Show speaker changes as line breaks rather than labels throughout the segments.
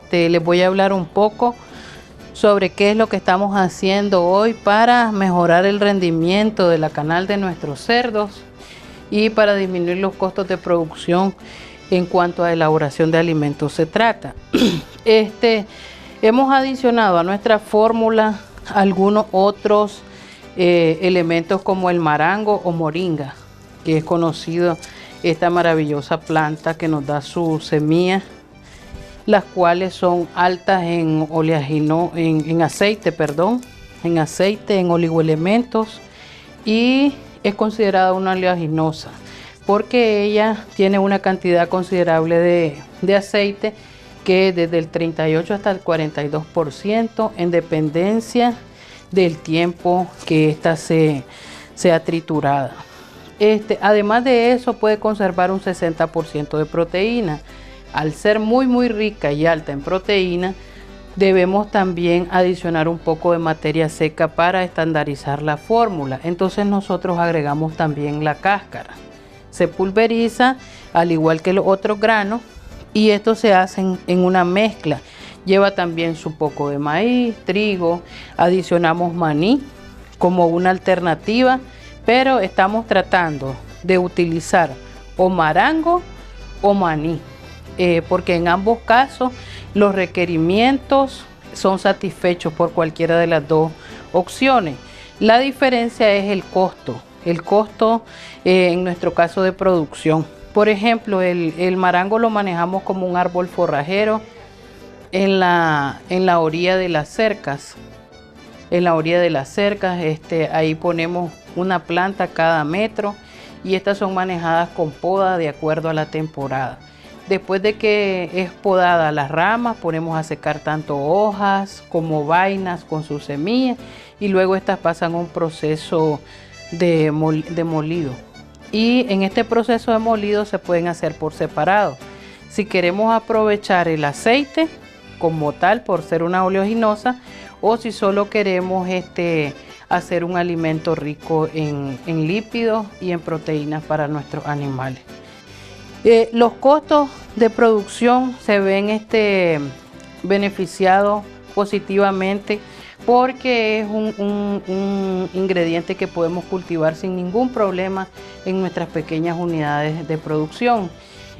les voy a hablar un poco sobre qué es lo que estamos haciendo hoy para mejorar el rendimiento de la canal de nuestros cerdos y para disminuir los costos de producción en cuanto a elaboración de alimentos se trata. Hemos adicionado a nuestra fórmula algunos otros elementos como el marango o moringa, que es conocido esta maravillosa planta que nos da sus semillas, las cuales son altas en aceite, en oligoelementos, y es considerada una oleaginosa porque ella tiene una cantidad considerable de aceite, que desde el 38 hasta el 42%, en dependencia del tiempo que ésta sea triturada. Además de eso, puede conservar un 60% de proteína. Al ser muy rica y alta en proteína, debemos también adicionar un poco de materia seca para estandarizar la fórmula. Entonces nosotros agregamos también la cáscara. Se pulveriza al igual que los otros granos y esto se hace en una mezcla. Lleva también su poco de maíz, trigo, adicionamos maní como una alternativa, pero estamos tratando de utilizar o marango o maní, porque en ambos casos los requerimientos son satisfechos por cualquiera de las dos opciones. La diferencia es el costo en nuestro caso de producción. Por ejemplo, el marango lo manejamos como un árbol forrajero en la orilla de las cercas. Ahí ponemos una planta cada metro y estas son manejadas con poda de acuerdo a la temporada. Después de que es podada las ramas, ponemos a secar tanto hojas como vainas con sus semillas y luego estas pasan un proceso de molido. Y en este proceso de molido se pueden hacer por separado. Si queremos aprovechar el aceite como tal por ser una oleaginosa, o si solo queremos hacer un alimento rico en lípidos y en proteínas para nuestros animales. Los costos de producción se ven beneficiados positivamente porque es un ingrediente que podemos cultivar sin ningún problema en nuestras pequeñas unidades de producción.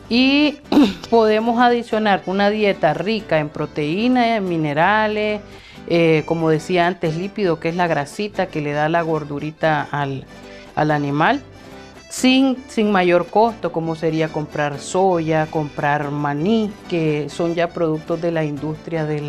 Y podemos adicionar una dieta rica en proteínas, en minerales, como decía antes, lípido, que es la grasita que le da la gordurita al animal, sin mayor costo, como sería comprar soya, comprar maní, que son ya productos de la industria de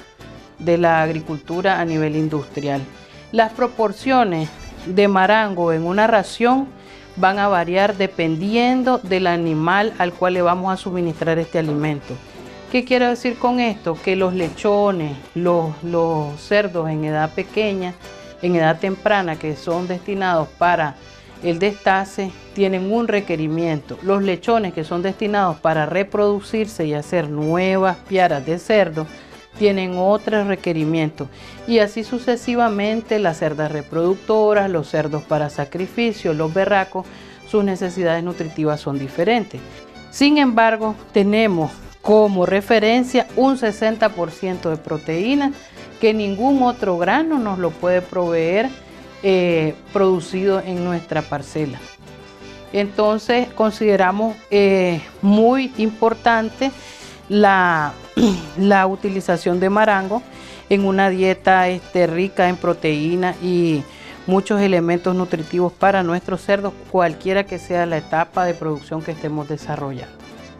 la agricultura a nivel industrial. Las proporciones de marango en una ración van a variar dependiendo del animal al cual le vamos a suministrar este alimento. ¿Qué quiero decir con esto? Que los lechones, los cerdos en edad pequeña, en edad temprana, que son destinados para el destace, tienen un requerimiento. Los lechones que son destinados para reproducirse y hacer nuevas piaras de cerdo tienen otros requerimientos, y así sucesivamente. Las cerdas reproductoras, los cerdos para sacrificio, los berracos, sus necesidades nutritivas son diferentes. Sin embargo, tenemos como referencia un 60% de proteína que ningún otro grano nos lo puede proveer producido en nuestra parcela. Entonces consideramos muy importante la utilización de marango en una dieta rica en proteína y muchos elementos nutritivos para nuestros cerdos, cualquiera que sea la etapa de producción que estemos desarrollando.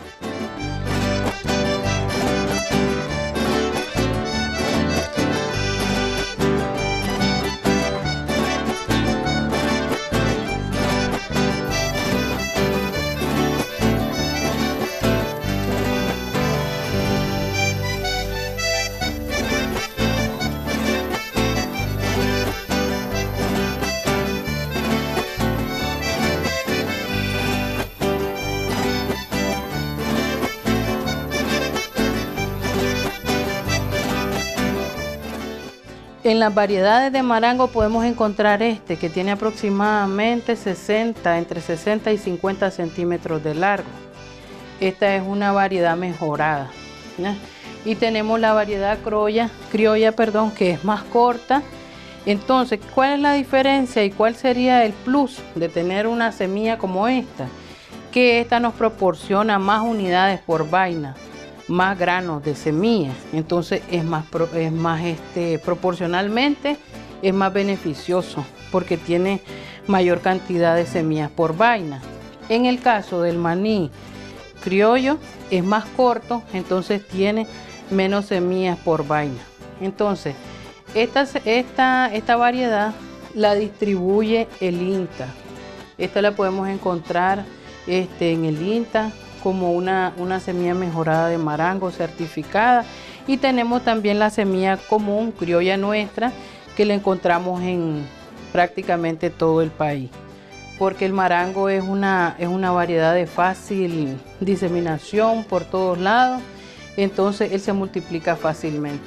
En las variedades de marango podemos encontrar que tiene aproximadamente entre 60 y 50 centímetros de largo. Esta es una variedad mejorada, ¿no? y tenemos la variedad criolla, perdón, que es más corta. Entonces, ¿cuál es la diferencia y cuál sería el plus de tener una semilla como esta? Que esta nos proporciona más unidades por vaina, más granos de semilla. Entonces proporcionalmente es más beneficioso porque tiene mayor cantidad de semillas por vaina. En el caso del maní criollo es más corto, entonces tiene menos semillas por vaina. Entonces esta variedad la distribuye el INTA. Esta la podemos encontrar en el INTA como una semilla mejorada de marango certificada, y tenemos también la semilla común criolla nuestra que la encontramos en prácticamente todo el país, porque el marango es una variedad de fácil diseminación por todos lados, entonces él se multiplica fácilmente.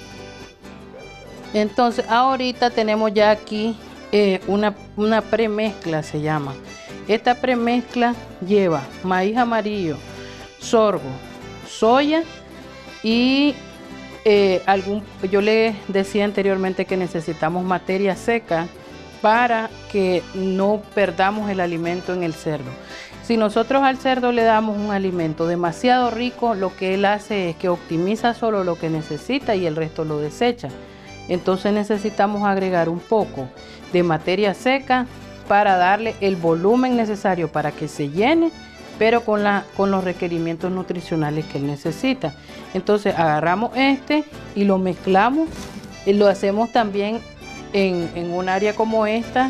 Entonces ahorita tenemos ya aquí una premezcla, se llama. Esta premezcla lleva maíz amarillo, sorgo, soya y yo les decía anteriormente que necesitamos materia seca para que no perdamos el alimento en el cerdo. Si nosotros al cerdo le damos un alimento demasiado rico, lo que él hace es que optimiza solo lo que necesita y el resto lo desecha. Entonces necesitamos agregar un poco de materia seca para darle el volumen necesario para que se llene, pero con los requerimientos nutricionales que él necesita. Entonces agarramos y lo mezclamos, y lo hacemos también en un área como esta,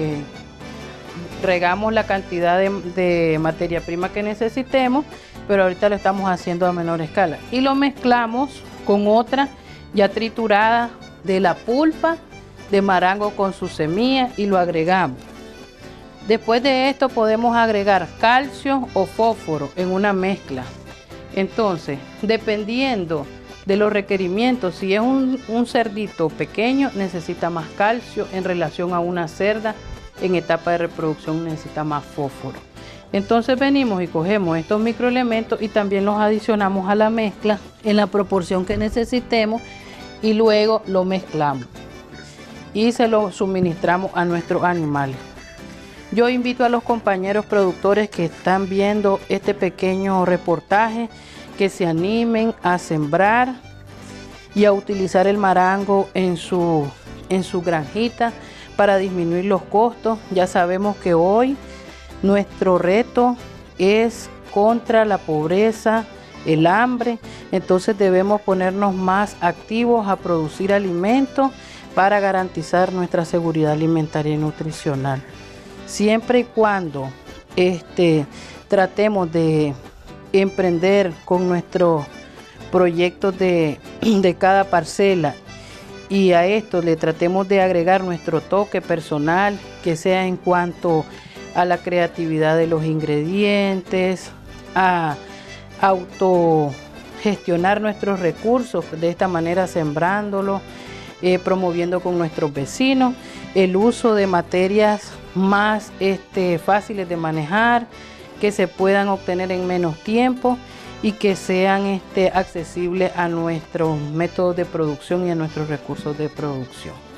regamos la cantidad de materia prima que necesitemos, pero ahorita lo estamos haciendo a menor escala, y lo mezclamos con otra ya triturada de la pulpa de marango con su semilla y lo agregamos. Después de esto podemos agregar calcio o fósforo en una mezcla. Entonces, dependiendo de los requerimientos, si es un cerdito pequeño, necesita más calcio en relación a una cerda en etapa de reproducción, necesita más fósforo. Entonces venimos y cogemos estos microelementos y también los adicionamos a la mezcla en la proporción que necesitemos, y luego lo mezclamos y se lo suministramos a nuestros animales. Yo invito a los compañeros productores que están viendo este pequeño reportaje que se animen a sembrar y a utilizar el marango en su granjita para disminuir los costos. Ya sabemos que hoy nuestro reto es contra la pobreza, el hambre, entonces debemos ponernos más activos a producir alimentos para garantizar nuestra seguridad alimentaria y nutricional. Siempre y cuando tratemos de emprender con nuestros proyectos de cada parcela, y a esto le tratemos de agregar nuestro toque personal, que sea en cuanto a la creatividad de los ingredientes, a autogestionar nuestros recursos, de esta manera sembrándolos, promoviendo con nuestros vecinos el uso de materias más fáciles de manejar, que se puedan obtener en menos tiempo y que sean accesibles a nuestros métodos de producción y a nuestros recursos de producción.